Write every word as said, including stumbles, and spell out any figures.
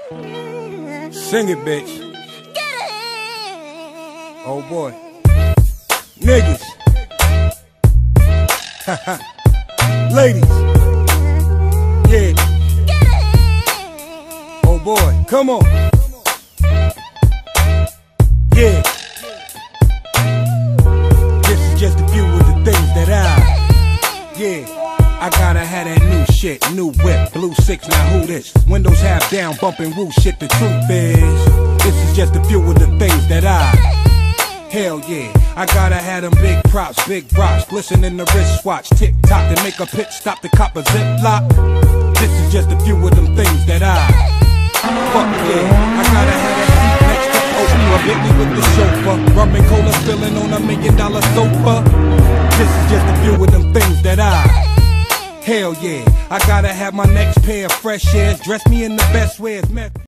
Sing it, bitch. Oh boy. Niggas. Ladies. Yeah. Oh boy, come on. Yeah. This is just a few of the things that I, yeah. I gotta have that new shit, new whip, blue six, now who this? Windows half down, bumping woo shit, the truth is, this is just a few of the things that I, hell yeah. I gotta have them big props, big rocks, glistening the wristwatch, tick tock, to make a pit stop, the cop a ziplock. This is just a few of them things that I, fuck yeah. I gotta have that seat next to Oprah, Bentley with the chauffeur, rum and cola spilling on a million dollar sofa. This is just a few of them things that I, hell yeah. I gotta have my next pair of fresh airs, dress me in the best ways, meth.